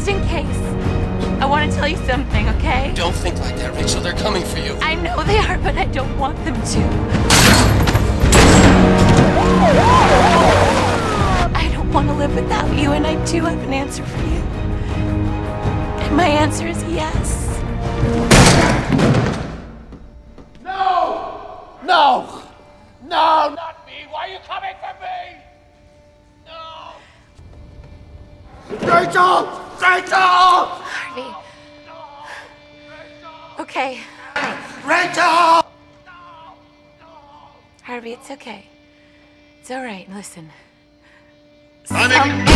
Just in case. I want to tell you something, okay? Don't think like that, Rachel. They're coming for you. I know they are, but I don't want them to. I don't want to live without you, and I do have an answer for you. And my answer is yes. No! No! No, not me! Why are you coming for me? No! Rachel! Rachel! Harvey. Okay. Rachel! Harvey, it's okay. It's all right. Listen. I'm